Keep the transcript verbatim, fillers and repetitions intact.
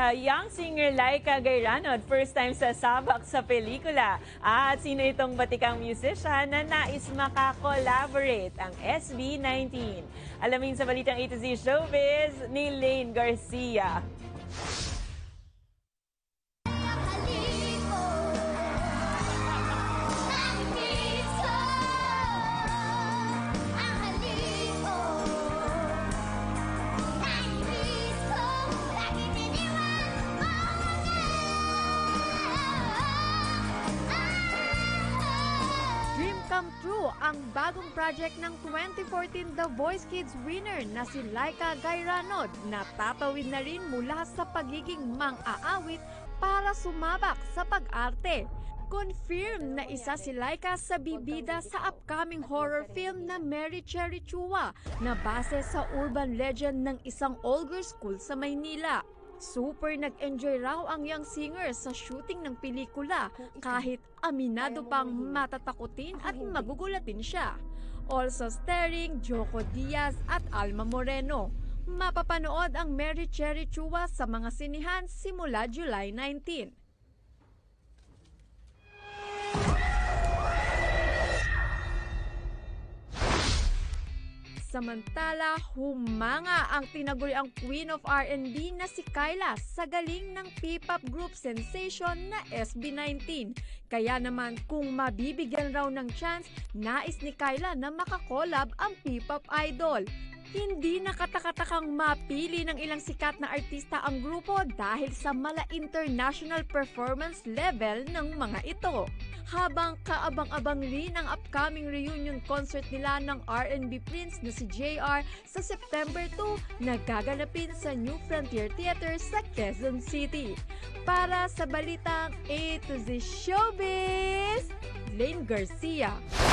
uh, young singer Laika Gayranod, first time sa sabak sa pelikula. At sino itong batikang musician na nais makakollaborate? Ang S B nineteen. Alamin sa balitang A to Z Showbiz ni Lane Garcia. Dream Come True ang bagong project ng twenty fourteen The Voice Kids winner na si Laika Gayranod na tatawid na rin mula sa pagiging mang-aawit para sumabak sa pag-arte. Confirm na isa si Laika sa bibida sa upcoming horror film na Mary Cherry Chua na base sa urban legend ng isang all-girls school sa Maynila. Super nag-enjoy raw ang young singer sa shooting ng pelikula kahit aminado pang matatakutin at magugulatin siya. Also starring Joko Diaz at Alma Moreno. Mapapanood ang Mary Cherry Chua sa mga sinihan simula July nineteenth. Samantala, humanga ang tinaguriang Queen of R and B na si Kyla sa galing ng P-pop group sensation na S B nineteen. Kaya naman kung mabibigyan raw ng chance, nais ni Kyla na makakolab ang P-pop idol. Hindi nakatakatakang mapili ng ilang sikat na artista ang grupo dahil sa mala international performance level ng mga ito. Habang kaabang-abang rin ang upcoming reunion concert nila ng R and B Prince na si J R sa September two na gaganapin sa New Frontier Theater sa Quezon City. Para sa balitang A to Z Showbiz, Lane Garcia.